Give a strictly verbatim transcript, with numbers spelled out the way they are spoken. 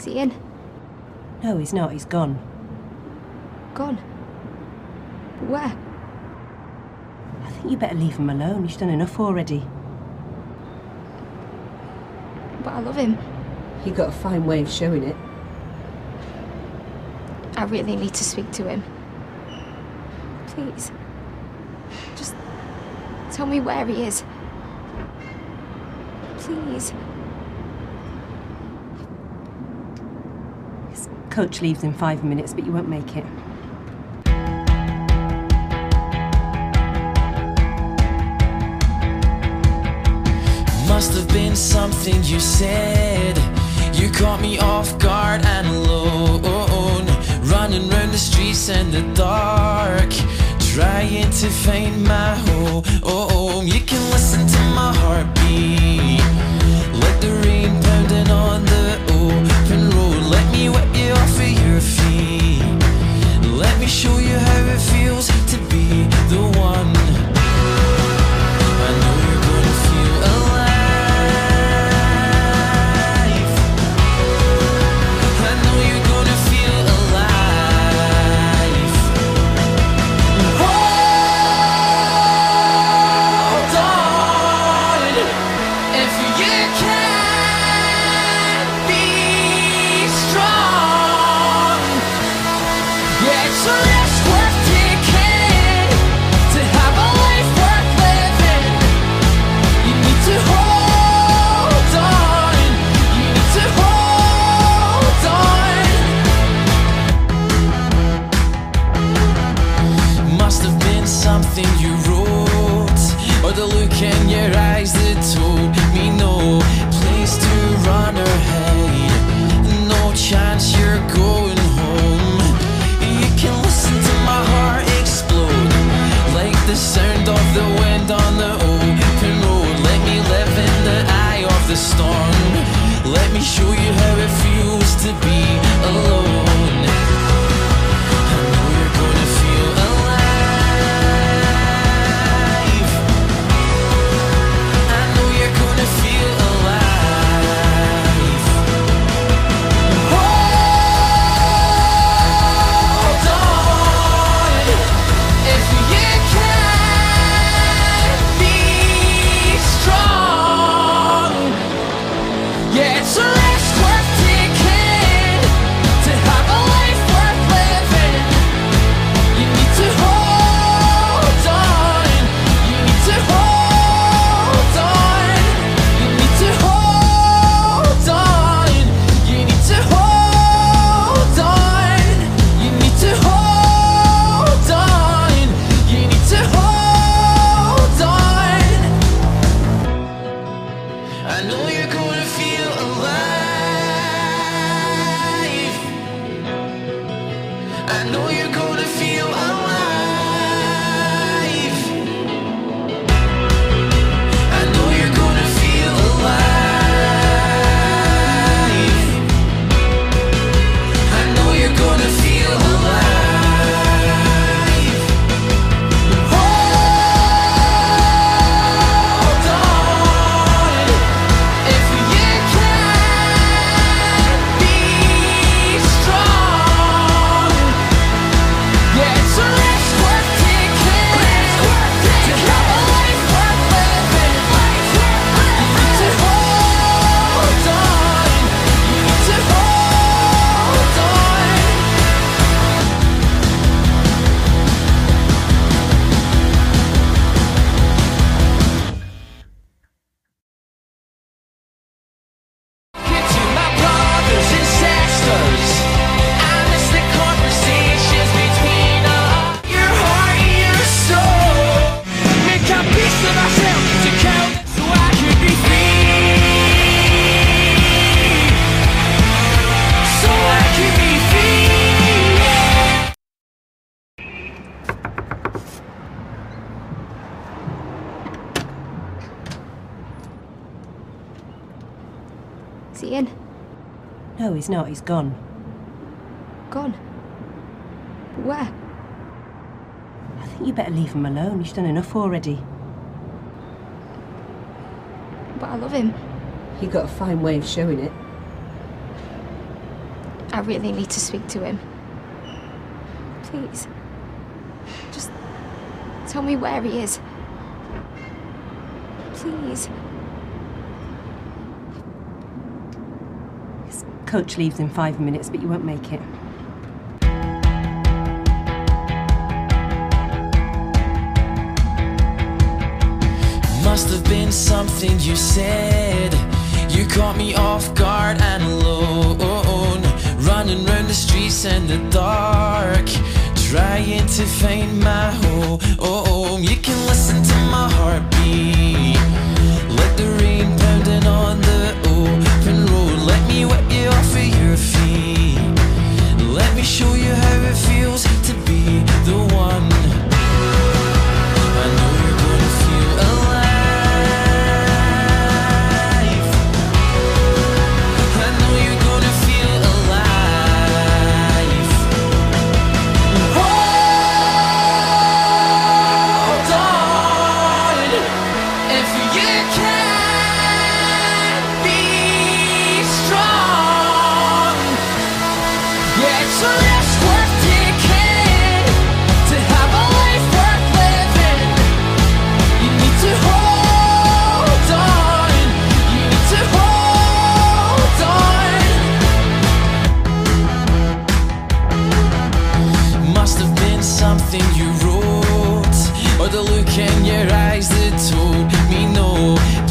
Is he in? No, he's not. He's gone. Gone? Where? I think you better leave him alone. He's done enough already. But I love him. You got a fine way of showing it. I really need to speak to him. Please. Just tell me where he is. Please. His coach leaves in five minutes, but you won't make it. Must have been something you said. You caught me off guard and alone, running round the streets in the dark, trying to find my home. You can listen to my heartbeat, like the rain pounding on the open road. Let me wipe you off of your feet. Let me show you how it feels to be the one. I know you're gonna feel alive. Something you wrote, or the look in your eyes that told me no place to run or hide, no chance you're going home. You can listen to my heart explode, like the sound of the wind on the open road. Let me live in the eye of the storm. Let me show you how it feels to be alone. I know you're gonna feel alive. Is he in? No, he's not. He's gone. Gone? Where? I think you better leave him alone. He's done enough already. But I love him. You got a fine way of showing it. I really need to speak to him. Please. Just tell me where he is. Please. His coach leaves in five minutes, but you won't make it. Must have been something you said. You caught me off guard and alone, running round the streets in the dark, trying to find my home. You can listen to my heartbeat, like the rain pounding on the open road. Let me wipe you off of your feet. Let me show you how it feels to be the one. I know you're gonna feel alive. I know you're gonna feel alive. Hold on, if you can be strong. Yeah, it's a life's worth taking to have a life worth living. You need to hold on. You need to hold on. Must have been something you wrote, or the look in your eyes that told me no.